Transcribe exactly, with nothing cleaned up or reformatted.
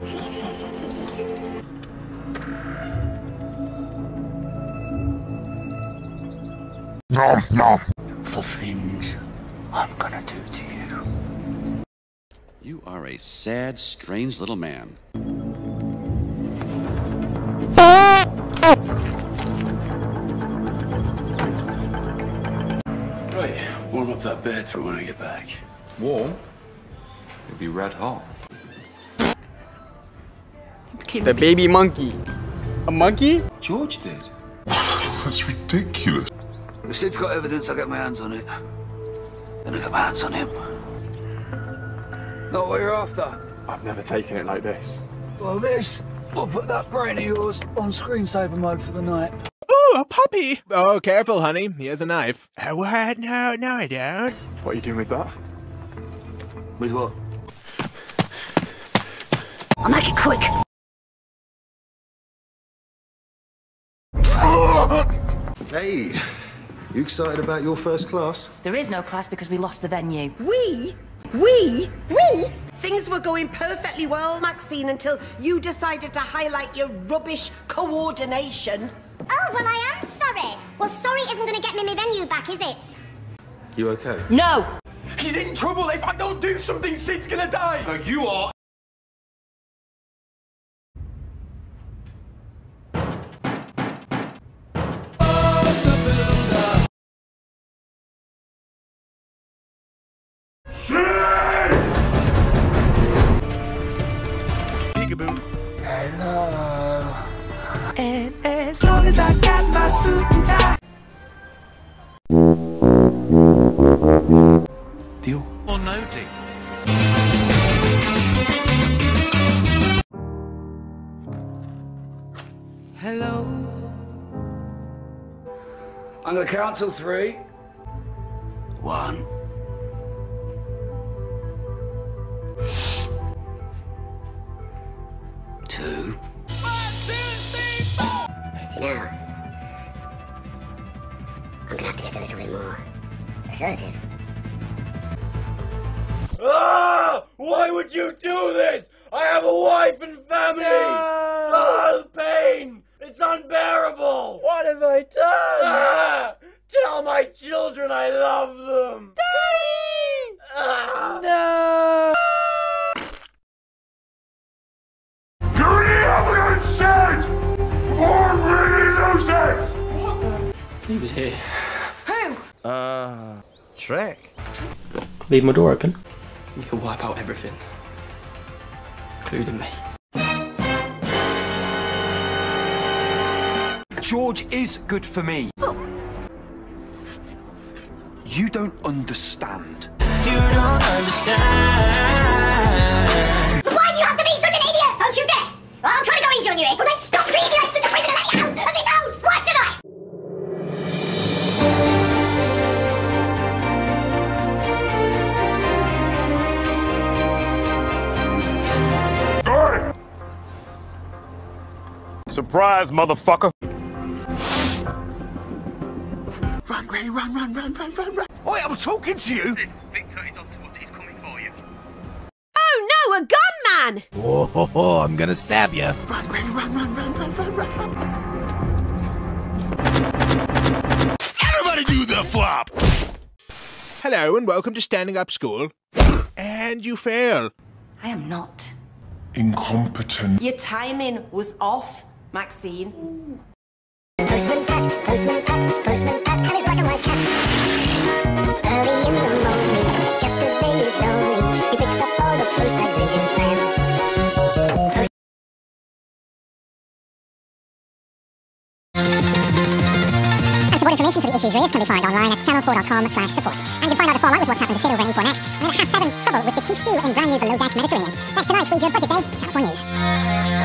Sit, sit, sit, sit, sit. Nom, nom. The things I'm gonna do to you. You are a sad, strange little man. Right, warm up that bed for when I get back. Warm? It'll be red hot. The baby monkey. A monkey? George did. That's ridiculous. If Sid's got evidence, I'll get my hands on it. Then I'll get my hands on him. Not what you're after. I've never taken it like this. Well, this will put that brain of yours on screensaver mode for the night. Ooh, a puppy! Oh, careful, honey. He has a knife. Oh, what? No, no, I don't. What are you doing with that? With what? I'll make it quick. Hey, you excited about your first class? There is no class because we lost the venue. We? We? We? Things were going perfectly well, Maxine, until you decided to highlight your rubbish coordination. Oh, well, I am sorry. Well, sorry isn't going to get me my venue back, is it? You okay? No! He's in trouble. If I don't do something, Sid's gonna die. No, you are. Peekaboo. Hello. And as long as I got my suit and tie. Deal. Or no deal? Hello. I'm gonna count till three. One. Two. So now, I'm going to have to get a little bit more assertive. Ah! Why would you do this? I have a wife and family. No! Ah, the pain! It's unbearable. What have I done? Ah! Tell my children I love them. Daddy! Ah! No! You're the shit! Or really lose it! He was here. Who? Uh... Shrek. Leave my door open. He'll wipe out everything. Including me. George is good for me. Oh. You don't understand. You don't understand. Why do you have to be such an idiot? Don't you dare! Well, I'm trying to go easy on you, eh? Well, then stop treating me like such a prisoner and let me out of this house! Why should I? Surprise, motherfucker! Run, Granny, run, run, run, run, run, run. Oi, I'm talking to you. Sid, Victor is up to us. He's coming for you. Oh no, a gunman! Oh, ho, ho, I'm gonna stab you. Run, Granny, run, run, run, run, run, run, run. Everybody do the flop! Hello and welcome to Standing Up School. And you fail. I am not. Incompetent. Your timing was off, Maxine. Postman Pat, Postman Pat, Postman Pat, and his black and white cat. Early in the morning, just as day is dawning, he picks up all the postbags in his van. Post and support information for the issues raised can be found online at channel four dot com slash support. And you can find out the fallout with what's happened to Sid over in E four net, and it has seven trouble with the chief stew in brand new below deck Mediterranean. Thanks tonight, we've your budget day, Channel four News.